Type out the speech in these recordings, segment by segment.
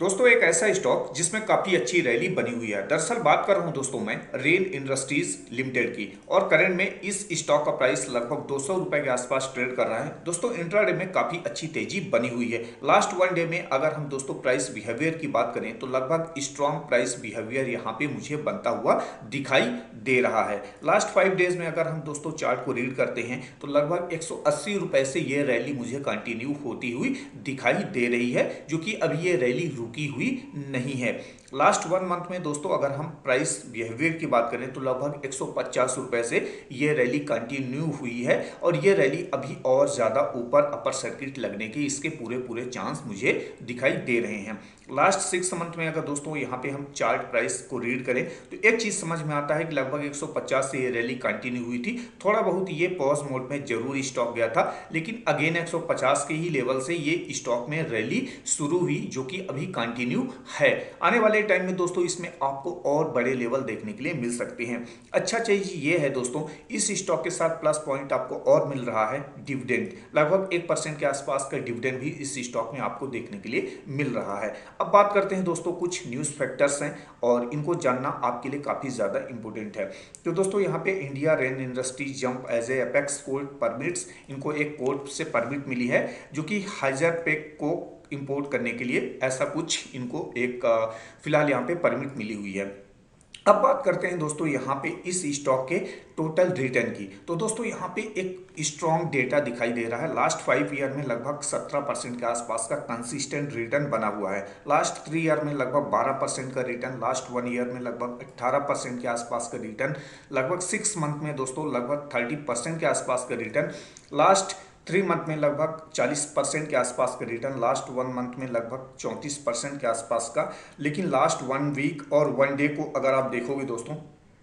दोस्तों एक ऐसा स्टॉक जिसमें काफी अच्छी रैली बनी हुई है। दरअसल बात कर रहा हूं दोस्तों मैं रेन इंडस्ट्रीज लिमिटेड की, और करंट में इस स्टॉक का प्राइस लगभग 200 रुपए के आसपास ट्रेड कर रहा है। दोस्तों इंट्राडे में काफी अच्छी तेजी बनी हुई है। लास्ट वन डे में अगर हम दोस्तों प्राइस बिहेवियर की बात करें तो लगभग स्ट्रॉन्ग प्राइस बिहेवियर यहाँ पे मुझे बनता हुआ दिखाई दे रहा है। लास्ट 5 डेज में अगर हम दोस्तों चार्ट को रीड करते हैं तो लगभग 180 रुपए से ये रैली मुझे कंटिन्यू होती हुई दिखाई दे रही है, जो कि अभी ये रैली रुकी हुई नहीं है। लास्ट 1 मंथ में दोस्तों अगर हम प्राइस बिहेवियर की बात करें तो लगभग 150 रुपए से ये रैली कंटिन्यू हुई है, और ये रैली अभी और ज्यादा ऊपर अपर सर्किट लगने के इसके पूरे पूरे चांस मुझे दिखाई दे रहे हैं। लास्ट 6 मंथ में अगर दोस्तों यहाँ पे हम चार्ट प्राइस को रीड करें तो एक चीज समझ में आता है कि लगभग 150 से ये रैली कंटिन्यू हुई थी। थोड़ा बहुत ये पॉज मोड में जरूर स्टॉक गया था, लेकिन अगेन 150 के ही लेवल से ये स्टॉक में रैली शुरू हुई, जो कि अभी कंटिन्यू है। आने वाले टाइम में दोस्तों इसमें आपको और बड़े लेवल देखने के लिए मिल सकते हैं। अच्छा चीज ये है दोस्तों, इस स्टॉक के साथ प्लस पॉइंट आपको और मिल रहा है डिविडेंड। लगभग 1% के आसपास का डिविडेंड भी इस स्टॉक में आपको देखने के लिए मिल रहा है। अब बात करते हैं दोस्तों, कुछ न्यूज फैक्टर्स हैं और इनको जानना आपके लिए काफी ज्यादा इंपॉर्टेंट है। तो दोस्तों यहाँ पे India rain industries jump as a apex court permits, इनको एक कोर्ट से परमिट मिली है जो कि हाइजर पैक को इंपोर्ट करने के लिए ऐसा कुछ इनको एक फिलहाल यहाँ पे परमिट मिली हुई है। अब बात करते हैं दोस्तों यहाँ पे इस स्टॉक के टोटल रिटर्न की। तो दोस्तों यहाँ पे एक स्ट्रॉन्ग डेटा दिखाई दे रहा है। लास्ट 5 ईयर में लगभग 17% के आसपास का कंसिस्टेंट रिटर्न बना हुआ है। लास्ट 3 ईयर में लगभग 12% का रिटर्न, लास्ट 1 ईयर में लगभग 18% के आसपास का रिटर्न, लगभग 6 मंथ में दोस्तों लगभग 30% के आसपास का रिटर्न, लास्ट 3 मंथ में लगभग 40% के आसपास का रिटर्न, लास्ट 1 मंथ में लगभग 34% के आसपास का। लेकिन लास्ट 1 वीक और 1 डे को अगर आप देखोगे दोस्तों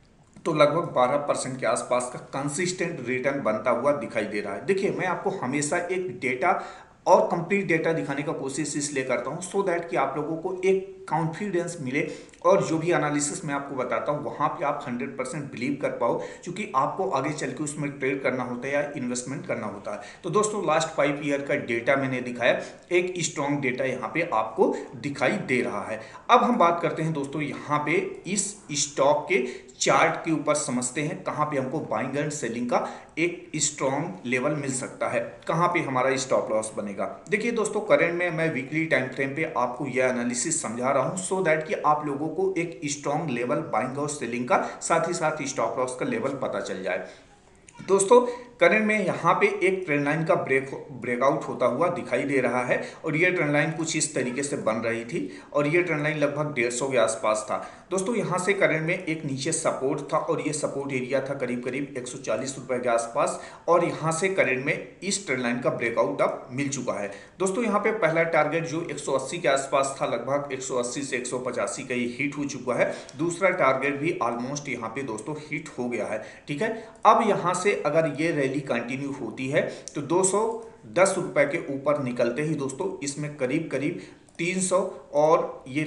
तो लगभग 12% के आसपास का कंसिस्टेंट रिटर्न बनता हुआ दिखाई दे रहा है। देखिए मैं आपको हमेशा एक डेटा और कंप्लीट डेटा दिखाने का कोशिश इसलिए करता हूं सो दैट कि आप लोगों को एक कॉन्फिडेंस मिले, और जो भी एनालिसिस मैं आपको बताता हूं वहां पे आप 100% बिलीव कर पाओ, क्योंकि आपको आगे चल के उसमें ट्रेड करना होता है या इन्वेस्टमेंट करना होता है। तो दोस्तों लास्ट 5 ईयर का डेटा मैंने दिखाया, एक स्ट्रॉन्ग डेटा यहाँ पे आपको दिखाई दे रहा है। अब हम बात करते हैं दोस्तों यहाँ पे इस स्टॉक के चार्ट के ऊपर, समझते हैं कहां पे हमको बाइंग एंड सेलिंग का एक स्ट्रॉन्ग लेवल मिल सकता है, कहां पे हमारा स्टॉप लॉस बनेगा। देखिए दोस्तों करंट में मैं वीकली टाइम फ्रेम पे आपको यह एनालिसिस समझा रहा हूं सो दैट कि आप लोगों को एक स्ट्रॉन्ग लेवल बाइंग और सेलिंग का, साथ ही साथ स्टॉप लॉस का लेवल पता चल जाए। दोस्तों करंट में यहाँ पे एक ट्रेंड लाइन का ब्रेकआउट होता हुआ दिखाई दे रहा है, और ये ट्रेंड लाइन कुछ इस तरीके से बन रही थी, और ये ट्रेंड लाइन लगभग 150 के आसपास था। दोस्तों यहाँ से करंट में एक नीचे सपोर्ट था, और ये सपोर्ट एरिया था करीब करीब 140 रुपए के आसपास, और यहाँ से करंट में इस ट्रेंड लाइन का ब्रेकआउट अब मिल चुका है। दोस्तों यहाँ पे पहला टारगेट जो 180 के आसपास था, लगभग 180 से 185 का ये हिट हो चुका है। दूसरा टारगेट भी ऑलमोस्ट यहाँ पे दोस्तों हिट हो गया है। ठीक है, अब यहाँ से अगर ये रैली कंटिन्यू होती है तो 210 रुपए के ऊपर निकलते ही दोस्तों इसमें करीब करीब 300 और ये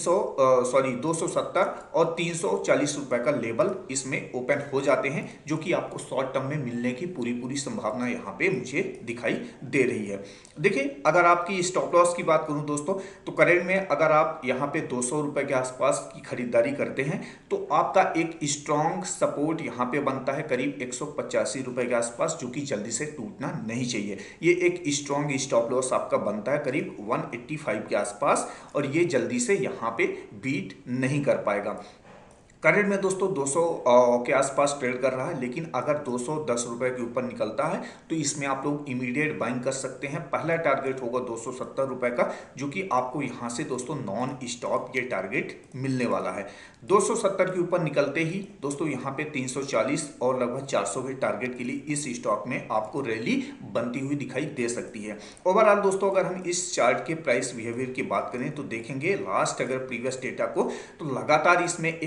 270 और 340 रुपए का लेवल इसमें ओपन हो जाते हैं, जो कि आपको शॉर्ट टर्म में मिलने की पूरी पूरी संभावना यहाँ पे मुझे दिखाई दे रही है। देखिए अगर आपकी स्टॉप लॉस की बात करूं दोस्तों, तो करंट में अगर आप यहाँ पे 200 रुपए के आसपास की खरीदारी करते हैं तो आपका एक स्ट्रॉन्ग सपोर्ट यहाँ पे बनता है करीब 185 रुपए के आसपास, जो कि जल्दी से टूटना नहीं चाहिए। ये एक स्ट्रॉन्ग स्टॉप लॉस आपका बनता है करीब 185 के आसपास, और ये जल्दी से यहाँ पे बीट नहीं कर पाएगा। करंट में दोस्तों 200 के आसपास ट्रेड कर रहा है, लेकिन अगर 210 रुपए के ऊपर निकलता है तो इसमें आप लोग इमीडिएट बाइंग कर सकते हैं। पहला टारगेट होगा 270 रुपए का, जो कि आपको यहां से दोस्तों नॉन स्टॉप ये टारगेट मिलने वाला है। 270 के ऊपर निकलते ही दोस्तों यहाँ पे 340 और लगभग 400 के टारगेट के लिए इस स्टॉक में आपको रैली बनती हुई दिखाई दे सकती है। ओवरऑल दोस्तों अगर हम इस चार्ट के प्राइस बिहेवियर की बात करें तो देखेंगे लास्ट अगर प्रीवियस डेटा को, तो लगातार इसमें एक रॉकेट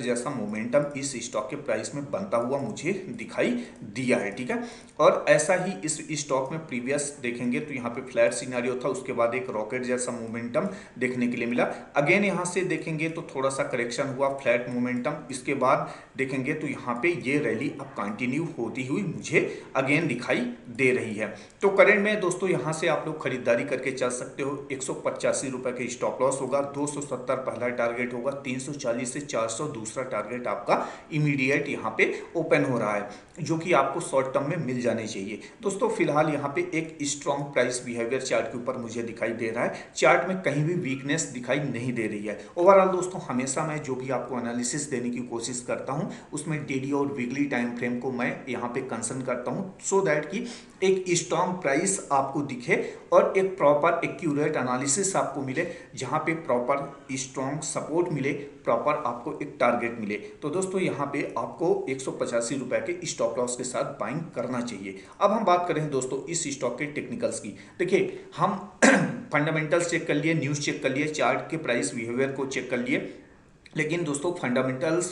जैसा मोमेंटम इस स्टॉक के प्राइस में बनता हुआ मुझे दिखाई दिया है, ठीक है। और ऐसा ही इस स्टॉक में प्रीवियस देखेंगे तो यहाँ पे फ्लैट सिनेरियो था, उसके बाद एक रॉकेट जैसा मोमेंटम देखने के लिए मिला। अगेन यहाँ से देखेंगे तो थोड़ा सा करेक्शन हुआ, फ्लैट मोमेंटम, इसके बाद देखेंगे तो यहाँ पे ये रैली अब कंटिन्यू होती हुई मुझे अगेन दिखाई दे रही है। तो करंट में दोस्तों यहाँ से आप लोग खरीदारी करके चल सकते हो। 185 रुपए के स्टॉप लॉस होगा, 270 पहला टारगेट होगा, 340 से 400 दूसरा टारगेट आपका इमीडिएट यहाँ पे ओपन हो रहा है, जो कि आपको शॉर्ट टर्म में मिल जाने चाहिए। दोस्तों फिलहाल यहाँ पे एक स्ट्रॉन्ग प्राइस बिहेवियर चार्ट के ऊपर मुझे दिखाई दे रहा है। चार्ट में कहीं भी वीकनेस दिखाई नहीं दे रही है। ओवरऑल दोस्तों हमेशा मैं जो भी आपको एनालिसिस देने की कोशिश करता हूँ उसमें डेली और वीकली टाइम फ्रेम को मैं यहाँ पे कंसर्न करता हूँ, सो दैट कि एक स्ट्रॉन्ग प्राइस आपको दिखे और एक प्रॉपर एक्यूरेट एनालिसिस आपको मिले, जहाँ पे प्रॉपर स्ट्रॉन्ग सपोर्ट मिले, प्रॉपर आपको एक टारगेट मिले। तो दोस्तों यहाँ पे आपको 185 रुपए के स्टॉप लॉस के साथ बाइंग करना चाहिए। अब हम बात करें दोस्तों इस स्टॉक के टेक्निकल्स की। देखिए हम फंडामेंटल्स चेक कर लिए, न्यूज़ चेक कर लिए, चार्ट के प्राइस बिहेवियर को चेक कर लिए, लेकिन दोस्तों फंडामेंटल्स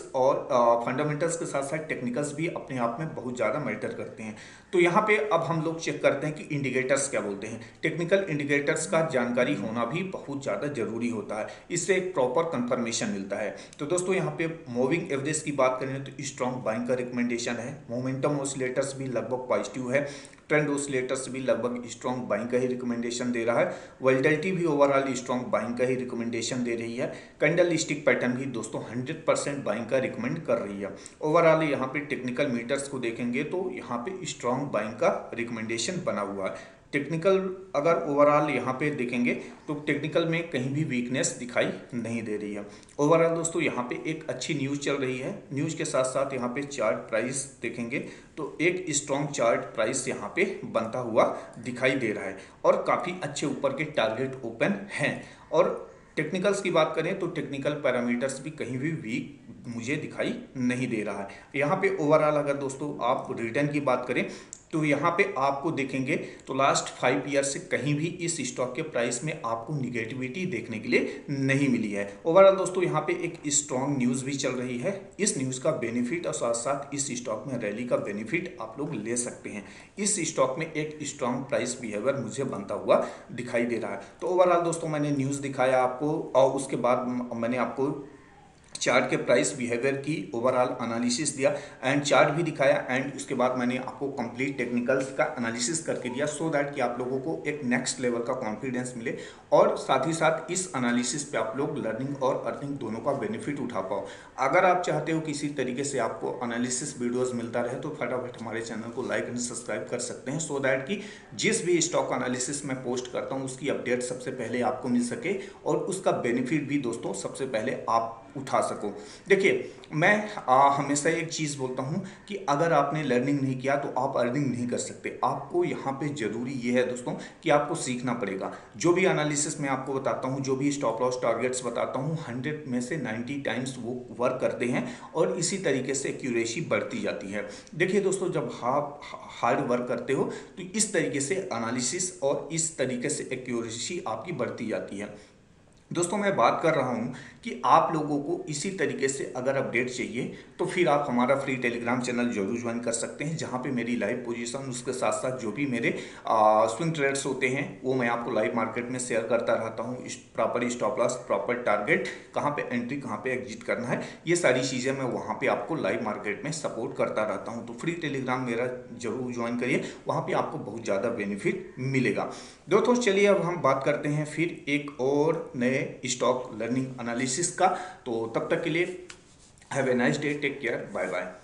के साथ साथ टेक्निकल्स भी अपने आप में बहुत ज़्यादा मैटर करते हैं। तो यहाँ पे अब हम लोग चेक करते हैं कि इंडिकेटर्स क्या बोलते हैं। टेक्निकल इंडिकेटर्स का जानकारी होना भी बहुत ज़्यादा जरूरी होता है, इससे एक प्रॉपर कंफर्मेशन मिलता है। तो दोस्तों यहाँ पे मूविंग एवरेज की बात करें तो स्ट्रॉन्ग बाइंग का रिकमेंडेशन है। मोमेंटम ऑसिलेटर्स भी लगभग पॉजिटिव है, ट्रेंड ऑसिलेटर्स भी लगभग स्ट्रॉन्ग बाइंग का ही रिकमेंडेशन दे रहा है। वोलेटिलिटी भी ओवरऑल स्ट्रॉन्ग बाइंग का ही रिकमेंडेशन दे रही है। कैंडल स्टिक पैटर्न भी दोस्तों 100% बाइंग का रिकमेंड कर रही है। ओवरऑल यहाँ पे टेक्निकल मीटर्स को देखेंगे तो यहाँ पे स्ट्रॉन्ग बाइंग का रिकमेंडेशन बना हुआ है। टेक्निकल अगर ओवरऑल यहाँ पे देखेंगे तो टेक्निकल में कहीं भी वीकनेस दिखाई नहीं दे रही है। ओवरऑल दोस्तों यहाँ पे एक अच्छी न्यूज़ चल रही है। न्यूज़ के साथ साथ यहाँ पे चार्ट प्राइस देखेंगे तो एक स्ट्रॉन्ग चार्ट प्राइस यहाँ पे बनता हुआ दिखाई दे रहा है और काफ़ी अच्छे ऊपर के टारगेट ओपन हैं। और टेक्निकल्स की बात करें तो टेक्निकल पैरामीटर्स भी कहीं भी वीक मुझे दिखाई नहीं दे रहा है। यहाँ पे ओवरऑल अगर दोस्तों आप रिटर्न की बात करें तो यहाँ पे आपको देखेंगे तो लास्ट 5 ईयर से कहीं भी इस स्टॉक के प्राइस में आपको निगेटिविटी देखने के लिए नहीं मिली है। ओवरऑल दोस्तों यहाँ पे एक स्ट्रॉन्ग न्यूज़ भी चल रही है। इस न्यूज़ का बेनिफिट और साथ साथ इस स्टॉक में रैली का बेनिफिट आप लोग ले सकते हैं। इस स्टॉक में एक स्ट्रॉन्ग प्राइस बिहेवियर मुझे बनता हुआ दिखाई दे रहा है। तो ओवरऑल दोस्तों मैंने न्यूज़ दिखाया आपको और उसके बाद मैंने आपको चार्ट के प्राइस बिहेवियर की ओवरऑल एनालिसिस दिया एंड चार्ट भी दिखाया एंड उसके बाद मैंने आपको कंप्लीट टेक्निकल्स का एनालिसिस करके दिया, सो दैट कि आप लोगों को एक नेक्स्ट लेवल का कॉन्फिडेंस मिले और साथ ही साथ इस एनालिसिस पे आप लोग लर्निंग और अर्निंग दोनों का बेनिफिट उठा पाओ। अगर आप चाहते हो किसी तरीके से आपको एनालिसिस वीडियोस मिलता रहे तो फटाफट हमारे चैनल को लाइक एंड सब्सक्राइब कर सकते हैं, सो दैट कि जिस भी स्टॉक एनालिसिस मैं पोस्ट करता हूँ उसकी अपडेट सबसे पहले आपको मिल सके और उसका बेनिफिट भी दोस्तों सबसे पहले आप उठा सको। देखिए मैं हमेशा एक चीज़ बोलता हूँ कि अगर आपने लर्निंग नहीं किया तो आप अर्निंग नहीं कर सकते। आपको यहाँ पे ज़रूरी ये है दोस्तों कि आपको सीखना पड़ेगा। जो भी एनालिसिस मैं आपको बताता हूँ, जो भी स्टॉप लॉस टारगेट्स बताता हूँ, 100 में से 90 टाइम्स वो वर्क करते हैं और इसी तरीके से एक्यूरेसी बढ़ती जाती है। देखिए दोस्तों जब आप हार्ड वर्क करते हो तो इस तरीके से एनालिसिस और इस तरीके से एक्यूरेसी आपकी बढ़ती जाती है। दोस्तों मैं बात कर रहा हूं कि आप लोगों को इसी तरीके से अगर अपडेट चाहिए तो फिर आप हमारा फ्री टेलीग्राम चैनल जरूर ज्वाइन कर सकते हैं, जहां पे मेरी लाइव पोजीशन उसके साथ साथ जो भी मेरे स्विंग ट्रेड्स होते हैं वो मैं आपको लाइव मार्केट में शेयर करता रहता हूं। Proper stop loss, proper target, कहाँ पे एंट्री, कहाँ पे एग्जिट करना है, ये सारी चीज़ें मैं वहाँ पर आपको लाइव मार्केट में सपोर्ट करता रहता हूँ। तो फ्री टेलीग्राम मेरा जरूर ज्वाइन करिए, वहाँ पर आपको बहुत ज़्यादा बेनिफिट मिलेगा। दोस्तों चलिए अब हम बात करते हैं फिर एक और नए स्टॉक लर्निंग एनालिसिस का। तो तब तक के लिए have a nice day, take care, bye bye.